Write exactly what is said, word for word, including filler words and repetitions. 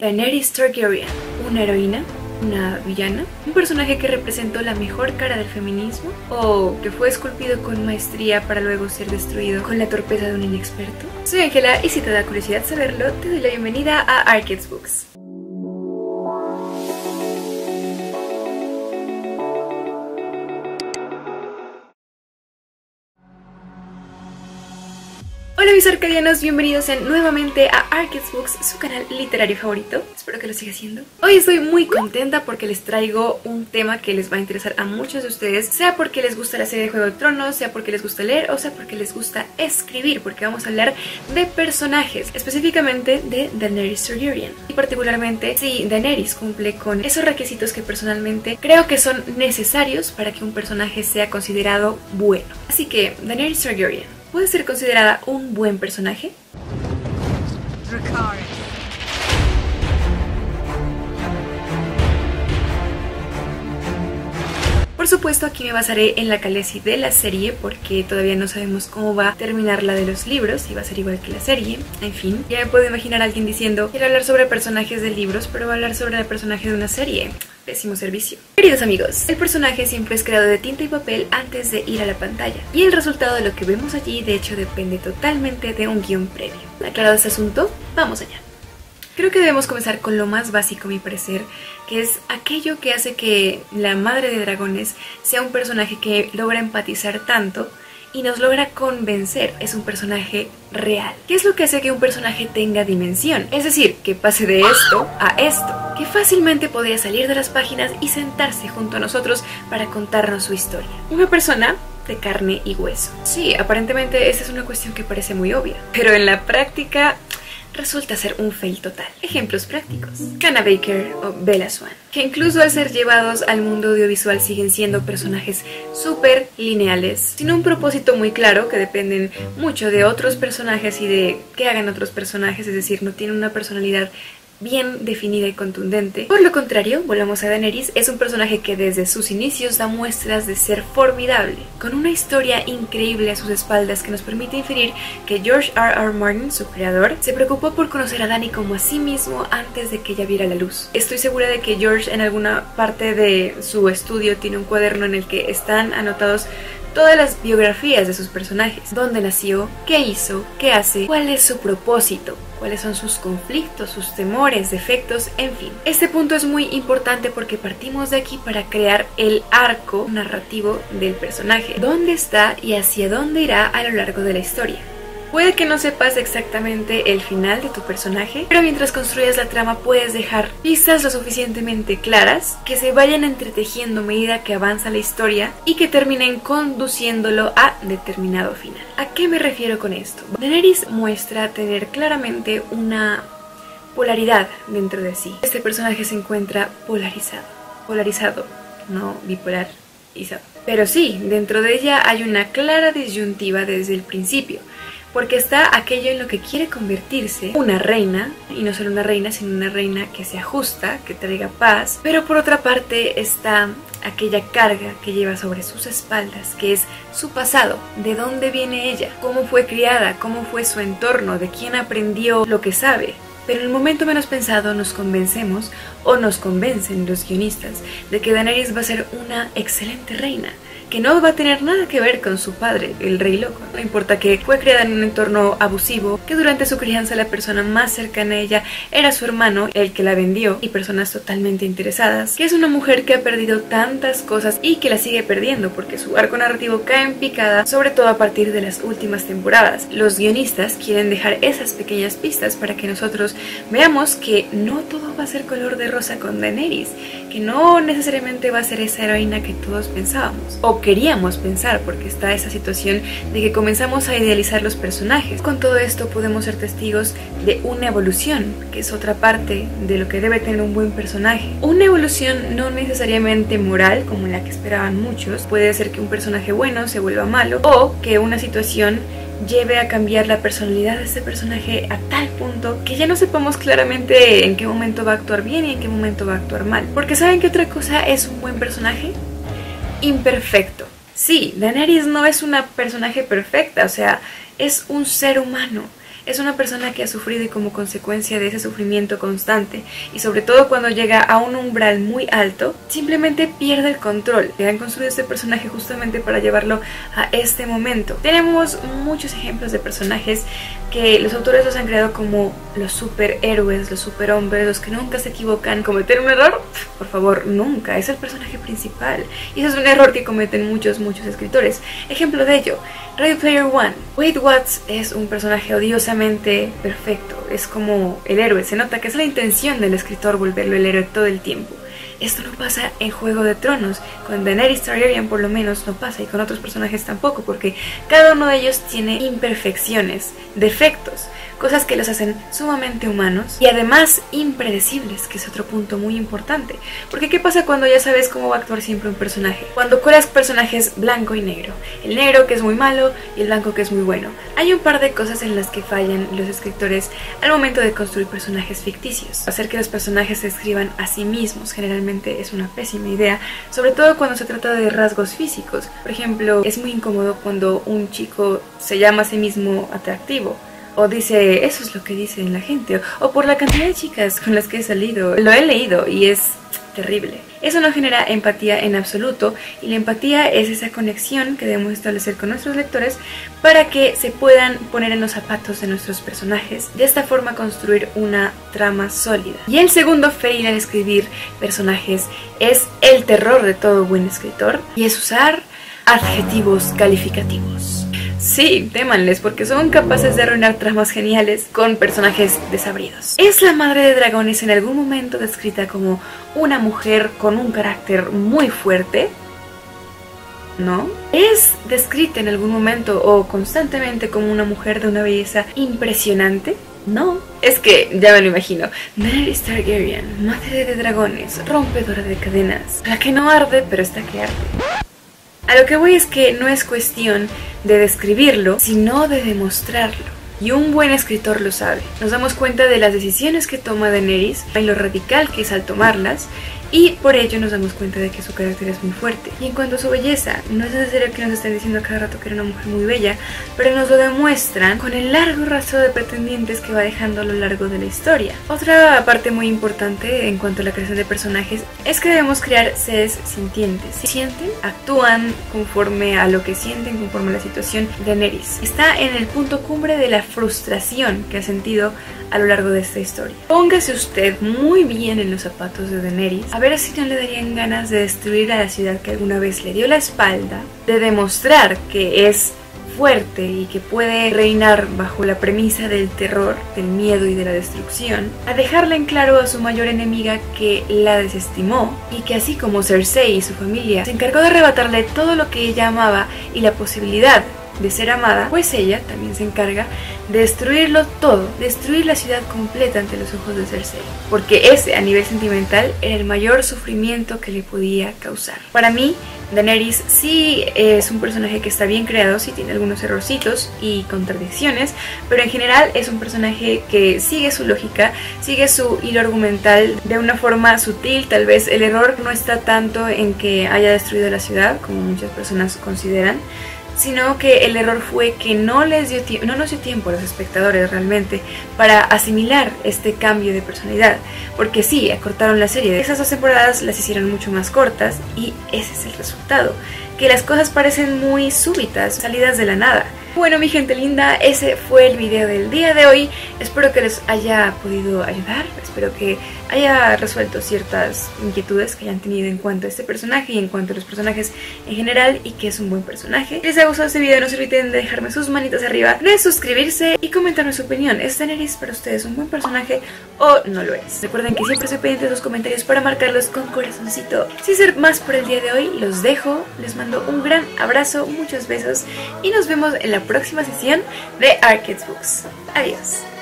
Daenerys Targaryen, una heroína, una villana, un personaje que representó la mejor cara del feminismo o que fue esculpido con maestría para luego ser destruido con la torpeza de un inexperto. Soy Ángela y si te da curiosidad saberlo, te doy la bienvenida a Arcade's Books. Hola mis arcadianos, bienvenidos en, nuevamente a Arcade's Books, su canal literario favorito. Espero que lo siga haciendo. Hoy estoy muy contenta porque les traigo un tema que les va a interesar a muchos de ustedes, sea porque les gusta la serie de Juego de Tronos, sea porque les gusta leer o sea porque les gusta escribir, porque vamos a hablar de personajes, específicamente de Daenerys Targaryen. Y particularmente si Daenerys cumple con esos requisitos que personalmente creo que son necesarios para que un personaje sea considerado bueno. Así que, Daenerys Targaryen, ¿puede ser considerada un buen personaje? Por supuesto, aquí me basaré en la Khaleesi de la serie porque todavía no sabemos cómo va a terminar la de los libros, si va a ser igual que la serie. En fin, ya me puedo imaginar a alguien diciendo: quiero hablar sobre personajes de libros, pero va a hablar sobre el personaje de una serie. Pésimo servicio. Queridos amigos, el personaje siempre es creado de tinta y papel antes de ir a la pantalla, y el resultado de lo que vemos allí de hecho depende totalmente de un guión previo. Aclarado este asunto, vamos allá. Creo que debemos comenzar con lo más básico a mi parecer, que es aquello que hace que la madre de dragones sea un personaje que logra empatizar tanto y nos logra convencer. Es un personaje real. ¿Qué es lo que hace que un personaje tenga dimensión? Es decir, que pase de esto a esto, que fácilmente podría salir de las páginas y sentarse junto a nosotros para contarnos su historia. Una persona de carne y hueso. Sí, aparentemente esta es una cuestión que parece muy obvia, pero en la práctica resulta ser un fail total. Ejemplos prácticos: Canna Baker o Bella Swan, que incluso al ser llevados al mundo audiovisual siguen siendo personajes súper lineales, sin un propósito muy claro, que dependen mucho de otros personajes y de qué hagan otros personajes, es decir, no tienen una personalidad bien definida y contundente. Por lo contrario, volvamos a Daenerys, es un personaje que desde sus inicios da muestras de ser formidable, con una historia increíble a sus espaldas que nos permite inferir que George R R Martin, su creador, se preocupó por conocer a Dany como a sí mismo antes de que ella viera la luz. Estoy segura de que George en alguna parte de su estudio tiene un cuaderno en el que están anotados todas las biografías de sus personajes: dónde nació, qué hizo, qué hace, cuál es su propósito, cuáles son sus conflictos, sus temores, defectos, en fin. Este punto es muy importante porque partimos de aquí para crear el arco narrativo del personaje, dónde está y hacia dónde irá a lo largo de la historia. Puede que no sepas exactamente el final de tu personaje, pero mientras construyas la trama puedes dejar pistas lo suficientemente claras que se vayan entretejiendo a medida que avanza la historia y que terminen conduciéndolo a determinado final. ¿A qué me refiero con esto? Daenerys muestra tener claramente una polaridad dentro de sí. Este personaje se encuentra polarizado, polarizado, no bipolarizado. Pero sí, dentro de ella hay una clara disyuntiva desde el principio, porque está aquello en lo que quiere convertirse, una reina, y no solo una reina, sino una reina que se ajusta, que traiga paz. Pero por otra parte está aquella carga que lleva sobre sus espaldas, que es su pasado, de dónde viene ella, cómo fue criada, cómo fue su entorno, de quién aprendió lo que sabe. Pero en el momento menos pensado nos convencemos, o nos convencen los guionistas, de que Daenerys va a ser una excelente reina, que no va a tener nada que ver con su padre, el Rey Loco. No importa que fue criada en un entorno abusivo, que durante su crianza la persona más cercana a ella era su hermano, el que la vendió, y personas totalmente interesadas, que es una mujer que ha perdido tantas cosas y que la sigue perdiendo porque su arco narrativo cae en picada, sobre todo a partir de las últimas temporadas. Los guionistas quieren dejar esas pequeñas pistas para que nosotros veamos que no todo va a ser color de rosa con Daenerys, que no necesariamente va a ser esa heroína que todos pensábamos, o queríamos pensar, porque está esa situación de que comenzamos a idealizar los personajes. Con todo esto podemos ser testigos de una evolución, que es otra parte de lo que debe tener un buen personaje. Una evolución no necesariamente moral, como la que esperaban muchos. Puede ser que un personaje bueno se vuelva malo, o que una situación lleve a cambiar la personalidad de este personaje a tal punto que ya no sepamos claramente en qué momento va a actuar bien y en qué momento va a actuar mal. Porque ¿saben qué otra cosa es un buen personaje? Imperfecto. Sí, Daenerys no es una personaje perfecta, o sea, es un ser humano, es una persona que ha sufrido y como consecuencia de ese sufrimiento constante, y sobre todo cuando llega a un umbral muy alto, simplemente pierde el control. Le han construido este personaje justamente para llevarlo a este momento. Tenemos muchos ejemplos de personajes que los autores los han creado como los superhéroes, los superhombres, los que nunca se equivocan. ¿Cometer un error? Por favor, nunca. Es el personaje principal. Y ese es un error que cometen muchos, muchos escritores. Ejemplo de ello, Ready Player One. Wade Watts es un personaje odiosamente perfecto. Es como el héroe. Se nota que es la intención del escritor volverlo el héroe todo el tiempo. Esto no pasa en Juego de Tronos, con Daenerys Targaryen por lo menos no pasa, y con otros personajes tampoco, porque cada uno de ellos tiene imperfecciones, defectos, cosas que los hacen sumamente humanos y además impredecibles, que es otro punto muy importante. Porque ¿qué pasa cuando ya sabes cómo va a actuar siempre un personaje? Cuando cuelas personajes blanco y negro, el negro que es muy malo y el blanco que es muy bueno. Hay un par de cosas en las que fallan los escritores al momento de construir personajes ficticios. Hacer que los personajes se escriban a sí mismos generalmente es una pésima idea, sobre todo cuando se trata de rasgos físicos. Por ejemplo, es muy incómodo cuando un chico se llama a sí mismo atractivo, o dice, eso es lo que dice la gente, o por la cantidad de chicas con las que he salido, lo he leído y es terrible. Eso no genera empatía en absoluto, y la empatía es esa conexión que debemos establecer con nuestros lectores para que se puedan poner en los zapatos de nuestros personajes, de esta forma construir una trama sólida. Y el segundo fail al escribir personajes es el terror de todo buen escritor, y es usar adjetivos calificativos. Sí, témanles, porque son capaces de arruinar tramas geniales con personajes desabridos. ¿Es la madre de dragones en algún momento descrita como una mujer con un carácter muy fuerte? ¿No? ¿Es descrita en algún momento o constantemente como una mujer de una belleza impresionante? No. Es que, ya me lo imagino, Daenerys Targaryen, madre de dragones, rompedora de cadenas, la que no arde pero está que arde. A lo que voy es que no es cuestión de describirlo, sino de demostrarlo. Y un buen escritor lo sabe. Nos damos cuenta de las decisiones que toma Daenerys y lo radical que es al tomarlas, y por ello nos damos cuenta de que su carácter es muy fuerte. Y en cuanto a su belleza, no es necesario que nos estén diciendo a cada rato que era una mujer muy bella, pero nos lo demuestran con el largo rastro de pretendientes que va dejando a lo largo de la historia. Otra parte muy importante en cuanto a la creación de personajes es que debemos crear seres sintientes. Si sienten, actúan conforme a lo que sienten, conforme a la situación. Daenerys está en el punto cumbre de la frustración que ha sentido a lo largo de esta historia. Póngase usted muy bien en los zapatos de Daenerys, a ver si no le darían ganas de destruir a la ciudad que alguna vez le dio la espalda, de demostrar que es fuerte y que puede reinar bajo la premisa del terror, del miedo y de la destrucción, a dejarle en claro a su mayor enemiga que la desestimó y que así como Cersei y su familia se encargó de arrebatarle todo lo que ella amaba y la posibilidad de ser amada, pues ella también se encarga de destruirlo todo, destruir la ciudad completa ante los ojos de Cersei, porque ese a nivel sentimental era el mayor sufrimiento que le podía causar. Para mí, Daenerys sí es un personaje que está bien creado, sí tiene algunos errorcitos y contradicciones, pero en general es un personaje que sigue su lógica, sigue su hilo argumental de una forma sutil. Tal vez el error no está tanto en que haya destruido la ciudad, como muchas personas consideran, sino que el error fue que no les dio no nos dio tiempo a los espectadores realmente para asimilar este cambio de personalidad, porque sí, acortaron la serie. Esas dos temporadas las hicieron mucho más cortas y ese es el resultado, que las cosas parecen muy súbitas, salidas de la nada. Bueno, mi gente linda, ese fue el video del día de hoy. Espero que les haya podido ayudar, espero que haya resuelto ciertas inquietudes que hayan tenido en cuanto a este personaje y en cuanto a los personajes en general, y que es un buen personaje. Si les ha gustado este video, no se olviden de dejarme sus manitas arriba, de suscribirse y comentarme su opinión. ¿Es Daenerys para ustedes un buen personaje o no lo es? Recuerden que siempre estoy pendiente de sus comentarios para marcarlos con corazoncito. Sin ser más por el día de hoy, los dejo, les mando un gran abrazo, muchos besos y nos vemos en la próxima sesión de Arcade's Books. Adiós.